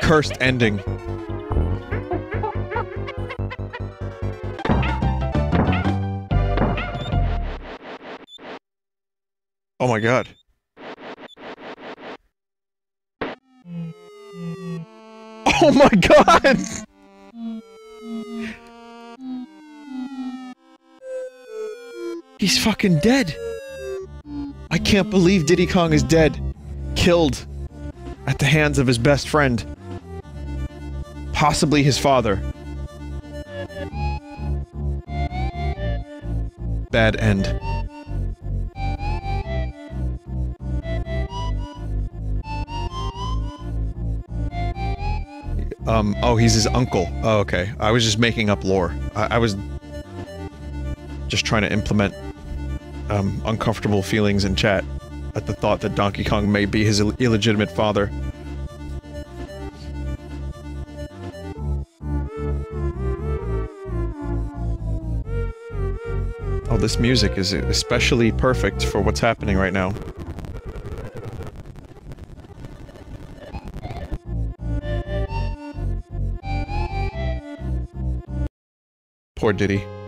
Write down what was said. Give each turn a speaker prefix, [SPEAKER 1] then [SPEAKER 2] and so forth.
[SPEAKER 1] cursed ending. Oh my god. Oh my god! He's fucking dead! I can't believe Diddy Kong is dead. Killed. At the hands of his best friend. Possibly his father. Bad end. Oh, he's his uncle. Oh, okay. I was just making up lore. I was just trying to implement, uncomfortable feelings in chat at the thought that Donkey Kong may be his illegitimate father. Oh, this music is especially perfect for what's happening right now. Poor Diddy.